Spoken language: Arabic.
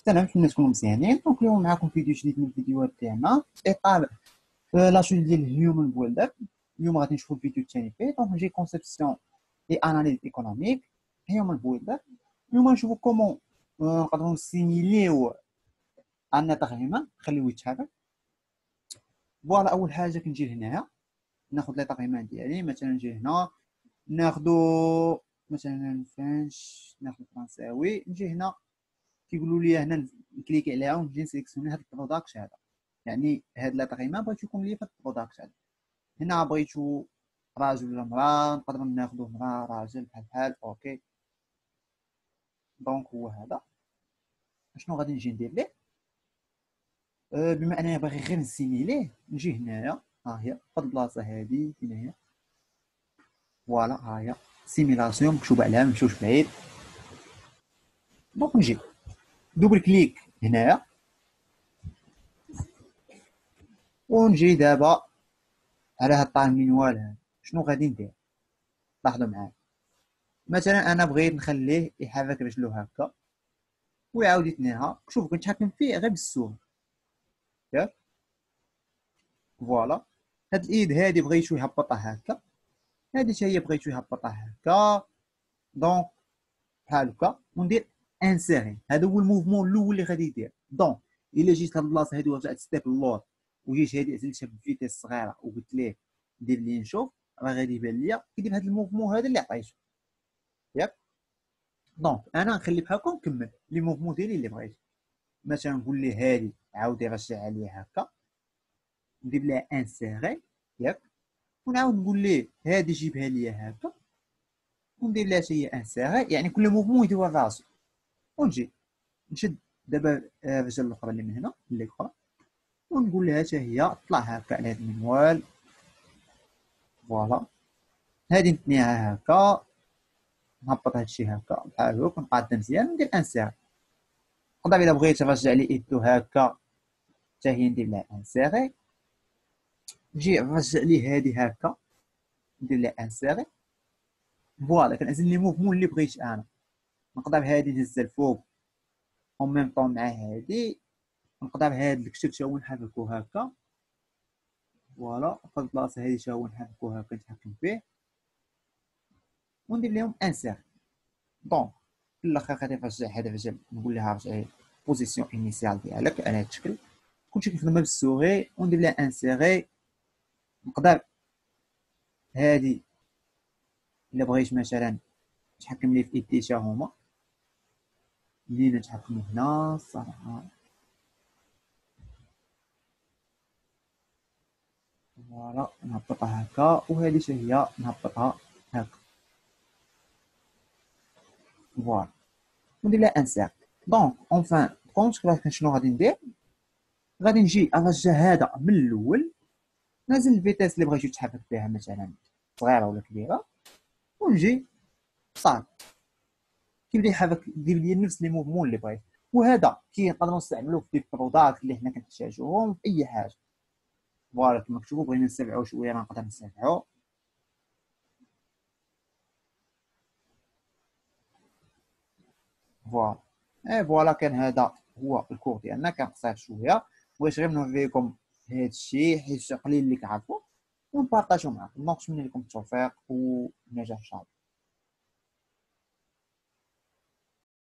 سلام، كيما تكونوا مزيانين. دونك اليوم معكم فيديو جديد من الفيديوهات تاعنا في اطار لاشو ديال الهيومن بويلدر. اليوم غادي نشوفوا الفيديو الثاني فيه. دونك جي كونسيبسيون اي اناليز ايكونوميك هيومن بويلدر. اليوم نشوفوا كومون نقدروا نسيميليو عندنا تقييما نخليوه يتحرك. فوالا، اول حاجه كنجي لهنايا ناخذ لي تقييمات ديالي. مثلا نجي هنا ناخذوا مثلا فرنش، ناخذ فرنساوي. نجي هنا كيقولوا لي هنا نكليكي عليها ونجي نسيليكسيوني هذا البروداكت هذا. يعني هاد لا تقييمه بغيتو يكون لي في البروداكت هذا. هنا بغيتو راجل ولا مراه، نقدروا ناخذوا مراه راجل بحال اوكي. دونك هو هذا. شنو غادي نجي ندير ليه؟ بما انني باغي غير نسيميليه، نجي هنايا ها هي في البلاصه هذه فين هي. فوالا ها هي سيميلاسيون مكتوبه عليها، ممشيوش بعيد. دونك نجي دوبل كليك هنايا ونجي دابا على هاد الطال المنوال هذا. شنو غادي ندير؟ لاحظوا معايا. مثلا انا بغيت نخليه يحرك رجلو هكا ويعاود يتنيها. شوف كنتحكم فيه غير بالسهم ياك. فوالا، هاد الايد هادي بغيتو يهبطها هكا، هادي حتى هي بغيتو يهبطها هكا. دونك بحال هكا وندير انسيري. هذا هو الموفمون الاول اللي غادي يدير. دونك الا جيت لهاد البلاصه هادي ورجعت ستيب اللور وجيت هادي عزلتها بفيتيس صغيره وقلت ليه دير لي نشوف، راه غادي يبان ليا كيدير هاد الموفمون هذا اللي عطيتو ياك. دونك انا نخلي بحال هكا ونكمل لي موفمون ديالي اللي بغيت. مثلا نقول ليه هادي عاودي رجعها لي هكا، ندير لها انسيري ياك. ونعاود نقول ليه هادي جيبها لي هكا وندير لها حتى هي انسيري. يعني كل موفمون يدير راسو. ونجي نشد دابا الرجل الاخرى اللي من هنا اللي الاخرى ونقول لها حتى هي طلع هكا على هاد المنوال. فوالا، هادي نتنيها هكا، نهبط هادشي هكا بحال هكا، نقاد مزيان وندير انسيري. نقدر الا بغيت نرجع لي ايدو هكا حتى هي ندير لها انسيري. نجي نرجع ليه هادي هكا ندير لها انسيري. فوالا، كنعزل لي موفمون اللي بغيت انا. نقدر هادي نهزها الفوق اون ميم طون مع هادي. نقدر هاد الكتف تا هو نحركو هكا. فوالا، في البلاصه هادي تا هو نحركو هكا نتحكم فيه وندير لهم انسير. دونك في الاخر غادي نرجع هاد الرجل نقول لها رجعي بوزيسيون انيسيال ديالك على هاد الشكل. كلشي كنخدمها بالسوغي وندير لها انسيري. نقدر هادي الا بغيت مثلا نتحكم ليه في ايدي تا هما اللي نتحكمو هنا الصراحه. فوالا، نهبطها هكا وهادي حتى هي نهبطها هكا. فوالا، وندير لها انسير. دونك اونفان كونت شنو غادي ندير؟ غادي نجي نرجع هذا من الاول، نازل الفيتاس اللي بغيتو تحرك بها مثلا صغيره ولا كبيره، ونجي صافي كيبدا يحرك يدير لي نفس لي موفمون اللي بغيت. وهذا كنقدروا نستعملوه في دي بروداكت اللي حنا كنحتاجوهم في اي حاجه. فوالا، كما كتشوفوا بغينا نسرعوا شويه راه نقدر نسرعوا. فوالا، فوالا كان هذا هو الكور ديالنا. كان قصير شويه، بغيت غير نوريكم هذا الشيء حيت قليل اللي كيعرفوا ونبارطاجيو معكم. نتمنى لكم التوفيق والنجاح ان شاء الله.